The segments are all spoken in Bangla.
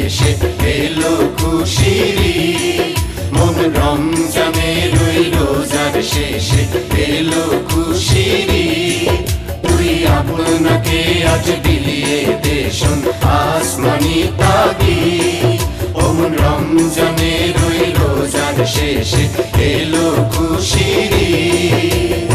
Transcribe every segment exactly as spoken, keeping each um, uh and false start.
শেষে এলো খুশির ঈদ। মন রমজানের ওই রোজার শেষে এলো খুশির ঈদ। তুই আপনাকে আজ বিলিয়ে দে শোন আসমানি তাগিদ। ও মন রমজানের ওই রোজার শেষে এলো খুশির ঈদ।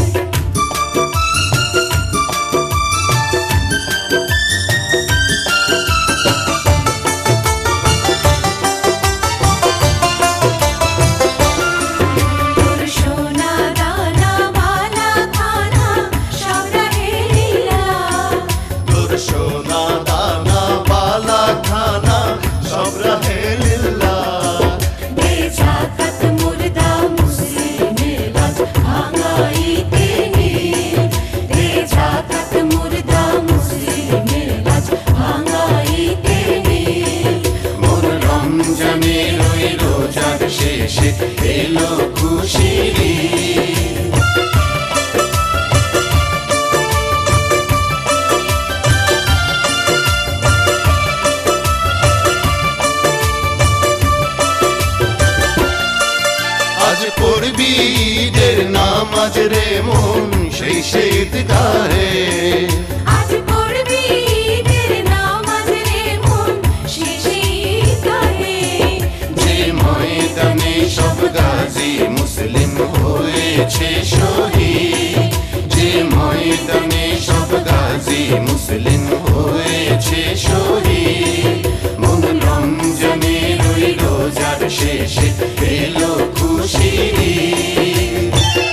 শেষে এলো খুশির ঈদ। আজ পড়বি ঈদের নামাজ রে মন সেই সে ঈদগাহে। আজ পড়বি ঈদের নামাজ রে মন সেই সে ঈদগাহে। যে ময়দানে সব গাজী মুসলিম হয়েছে শহীদ। যে ময়দানে সব গাজী মুসলিম হয়েছে শহীদ। মন রমজানের ওই রোজার শেষে এলো খুশির ঈদ।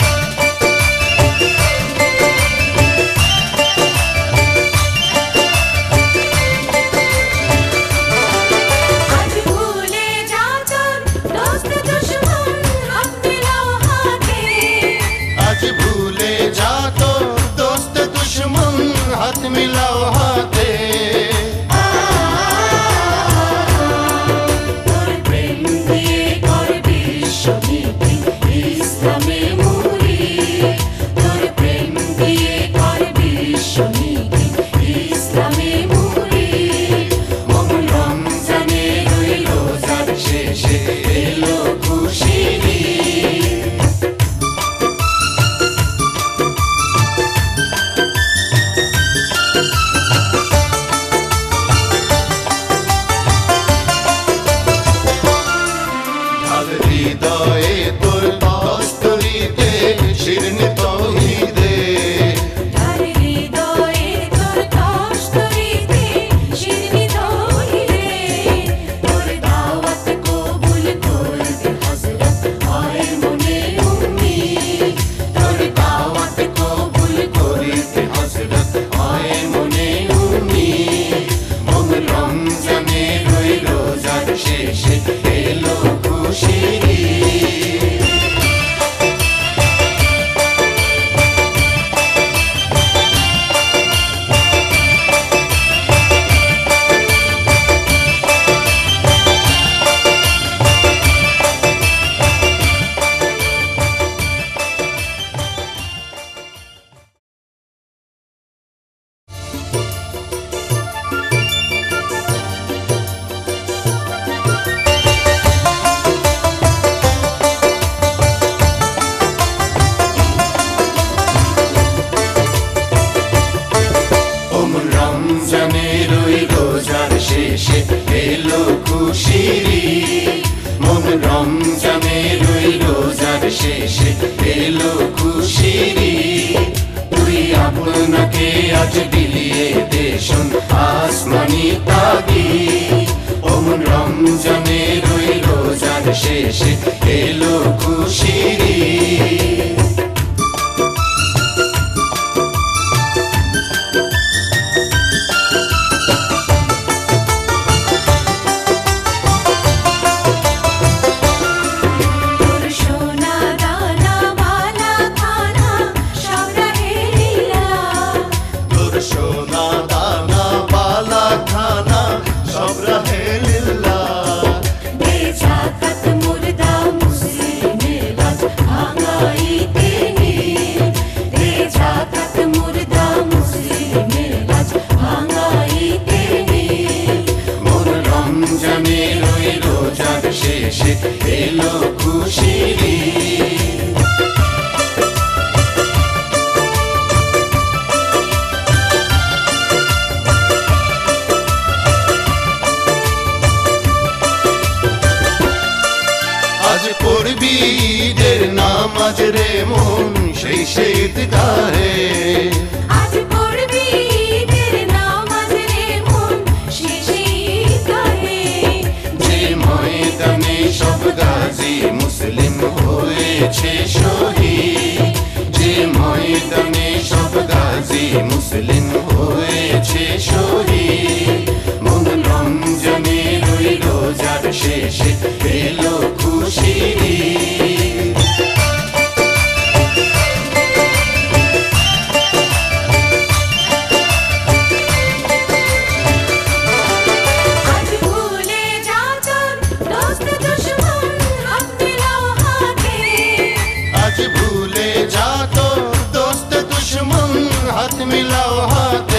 हाथ मिलाओ हाथे তোর প্রেম দিয়ে কর বিশ্বনীতি ইসলামে মুরিদ। তোর প্রেম দিয়ে কর বিশ্বনীতি ইসলামে মুরিদ। মন রমজানের ওই রোজার শেষে এলো খুশির ঈদ। হৃদয়ে তোর কস্তরিতে শিরনি তৌহিদে। তার হৃদয়ে তোর কস্তরিতে শিরনি তৌহিদে। তোর দাওয়াত কবুল করবে হযরত আয় মনে উম্মিদ। তোর দাওয়াত কবুল করবে হযরত আয় মনে উম্মিদ। মন রমজানের ওই রোজার শেষে এলো খুশির ঈদ। রমজানের ওই রোজার শেষে এলো খুশির ঈদ। মন রমজানের ওই রোজার শেষে এলো খুশির ঈদ। তুই আপনাকে আজ বিলিয়ে দে শোন আসমানি তাগিদ। ও মন রমজানের ওই রোজার শেষে এলো খুশির ঈদ। ভাঙাই শেষে এলো খুশির ঈদ। আজ পড়বি ঈদের নামাজ রে মন সেই সেই ঈদগাহে, আজ পড়বি ঈদের নামাজ রে মন সেই সেই ঈদগাহে। যে ময়দানে সব গাজী মুসলিম হয়েছে শহীদ, যে ময়দানে সব গাজী মুসলিম হয়েছে শহীদ। মন রমজানের ওই রোজার শেষে এলো খুশির ঈদ। আজ ভুলে যা তোর দোস্ত দুশমন হাত মিলাও হাতে, আজ ভুলে যা তোর দোস্ত দুশ্মন হাত মিলাও হাতে।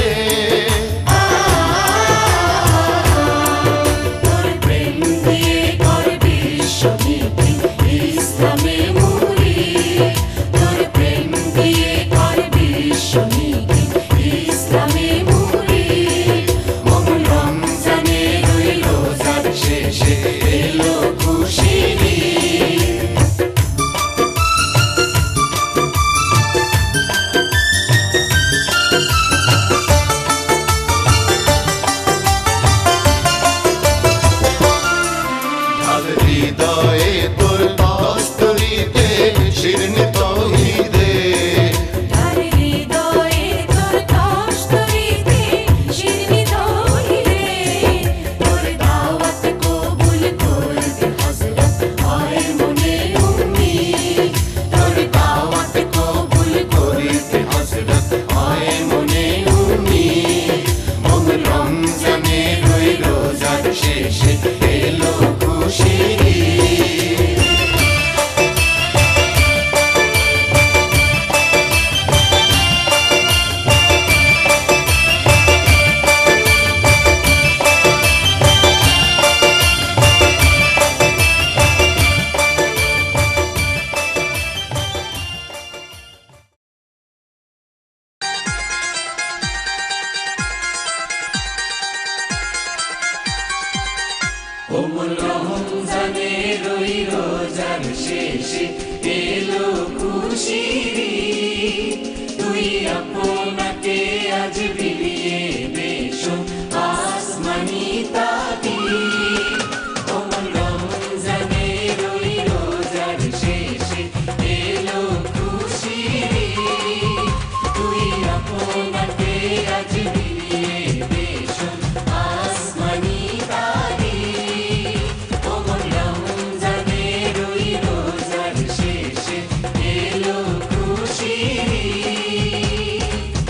তোর প্রেম দিয়ে করবি শহীদি ইসলামে মুরিদ, তোর প্রেম দিয়ে করবি শহীদি ইসলামে মুরিদ। মন রমজানের ওই রোজার শেষে এলো খুশির ঈদ। ঢাল হৃদয়ে তোর দস্তরিতে শিরনি তৌহিদে, তার হৃদয়ে তোর কষ্টরিতে শিরনি তৌহিদে। তোর দাওয়াত কবুল করবে হযরত হয় মনে উম্মিদ, তোর দাওয়াত কবুল করিতে হযরত হয় মনে উম্মিদ। মন রমজানের ওই রোজার শেষে এলো খুশির ঈদ। ওমন রমজানের ওই রোজার শেষে এলো খুশির ঈদ। তুই আপনাকে আজ বিলিয়ে বেশন আসমানি তাবিদ। ওমন রমজানের ওই রোজার শেষে এলো খুশির ঈদ। তুই আপনাকে আজ বিলিয়ে বেশন আসমানি তাবিদ। ওমন রমজানের ওই রোজার শেষে এলো খুশির ঈদ।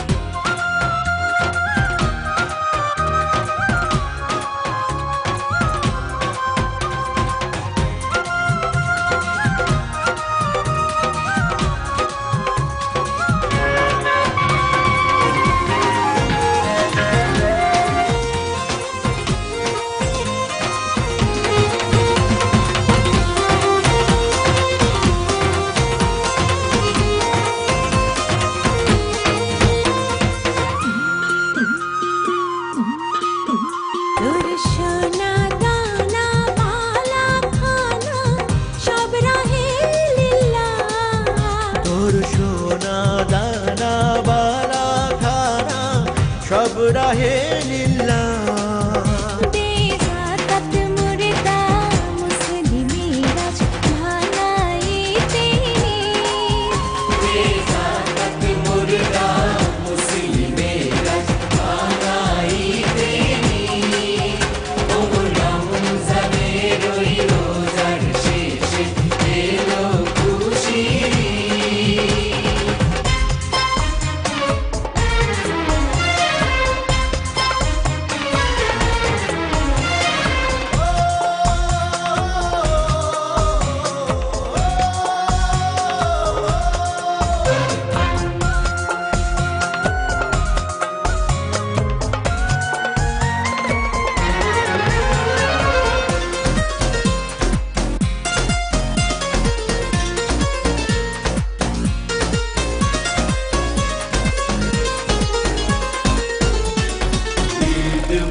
তোর সোনা দানা মালা খানা সব রাহে লিল্লাহ, তোর সোনা দানা বালা খানা সব রাহে লিল্লাহ। দে জাকাত মুর্দা মুসলিমিরাজ ভালাইতে ঈদ। দে জাকাত মুর্দা মুসলিমিরাজ ভালাইতে ঈদ। ওমন রমজানের ওই রোজার শেষে এলো খুশির ঈদ।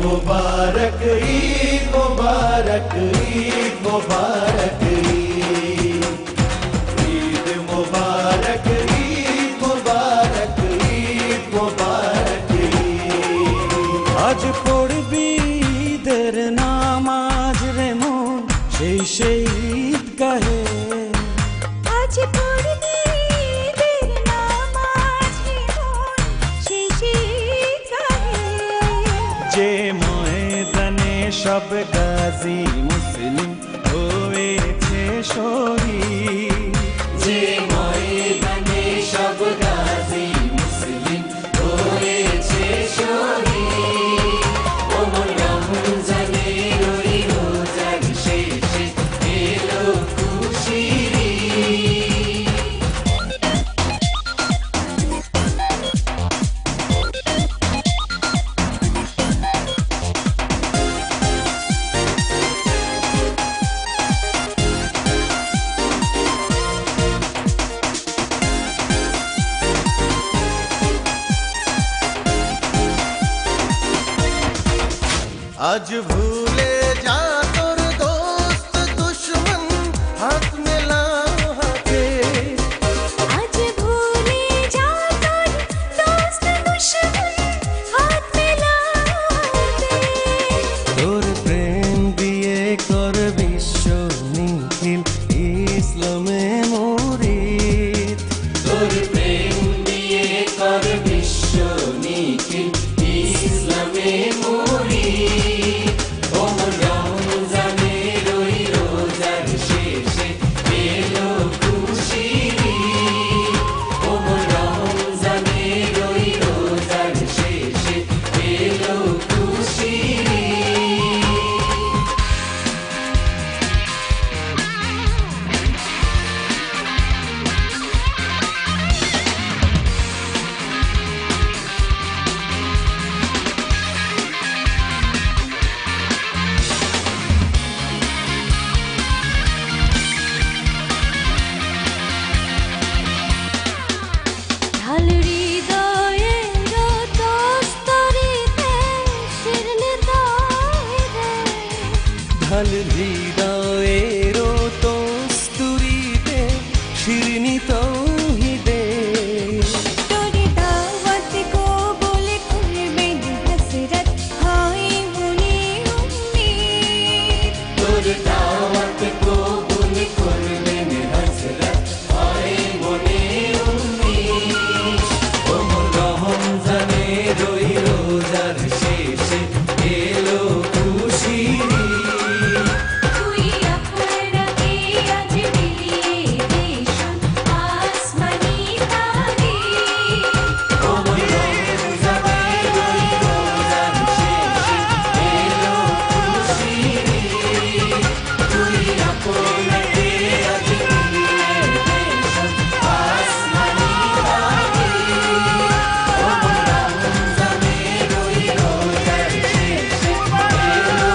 मुबारक ईद मुबारक ईद मुबारक ईद ईद मुबारक ईद मुबारक ईद मुबारक ईद আজ পড়বি ঈদের নামাজ রে মন সেই সেই ঈদ গাহে আজ পড়বি ঈদের নামাজ রে মন সেই সেই ঈদ গাহে যে ময়দানে সব গাজী মুসলিম হয়েছে শহীদ যে ময়দানে সব গাজী মুসলিম হয়েছে শহীদ ওমর রমজানের ওই রোজার শেষে এলো খুশির ঈদ। আজ ভুলে যা তোর দোস্ত দুশ্মন হাত মেলাও হাতে আজ ভুলে যা তোর দোস্ত দুশমন হাত মেলাতে তোর প্রেম দিয়ে কর বিশ্ব নিখিল ইসলামে মুরিদ তোর প্রেম দিয়ে কর বিশ্ব নিখিল ইসলামে মুরিদ ওমর রমজানের ওই রোজার শেষে এলো খুশির ঈদ। ওমর রমজানের ওই রোজার শেষে এলো খুশির ঈদ। ঢাল হৃদয়ের তস্তরিতে শিরনে তাহিরে ঢাল হৃদয়ের তস্তুরিতে শিরনি তৌহিদে তোরে দাওয়াত কবুল করবেন হযরত হায় মনে উম্মীদ তোর দাওয়াত কবুল করবেন হযরত আয়ে মনে উম্মীদ ওমর রমজানের ওই রোজার শেষে এলো খুশির ঈদ। তুই আপনাকে আজ বিলিয়ে দেশন আসমানি তারিখ ওমর রমজানের ওই রোজার শেষে এলো খুশির ঈদ। তুই আপনাকে আজ বিলিয়ে দেশন আসমানি তারিখ ওমর রমজানের ওই রোজার শেষে এলো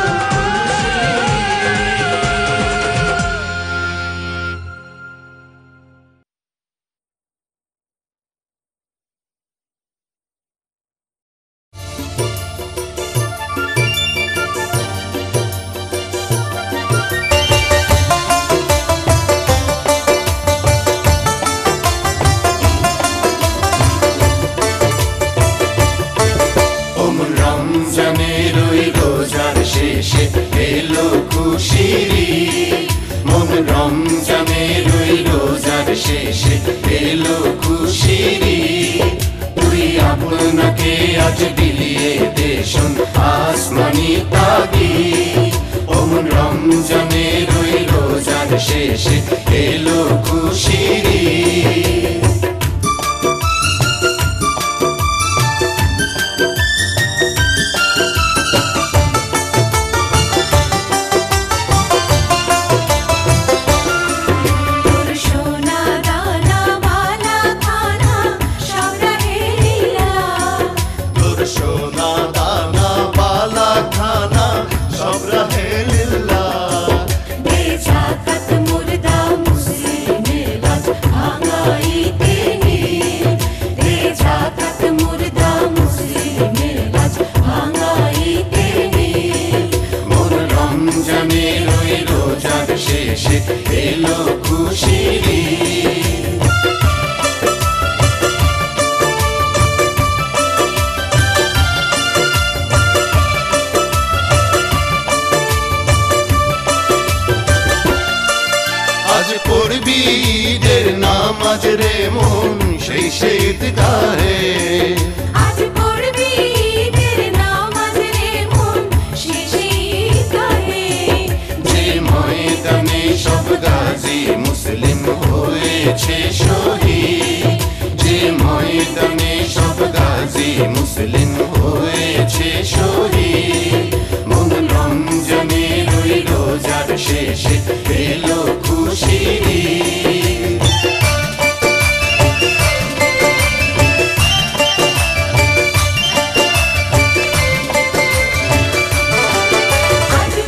ওমর রমজানের ওই রোজার শেষে এলো খুশির ঈদ। ওমর রমজানের ওই রোজার শেষে এলো খুশির ঈদ। তুই আপনাকে আজ বিলিয়ে দেশন আসমানি তাগিদ ওমর রমজানের ওই রোজার শেষে এলো খুশির ঈদ। তোর সোনা দানা বালা খানা সব রহে লীলা তোর সোনা দানা বালা খানা সব রহে লিল্লাহ বেজাকাত মুর্দা মুসলিমের লাজ ভাঙাই পড়বি ঈদের নামাজ রে মন সেই সেই ঈদগাহে আজ পড়বি ঈদের নামাজ রে মন সেই সেই ঈদগাহে যে ময়দানে সব গাজী মুসলিম হয়েছে শহীদ যে ময়দানে সব গাজী মুসলিম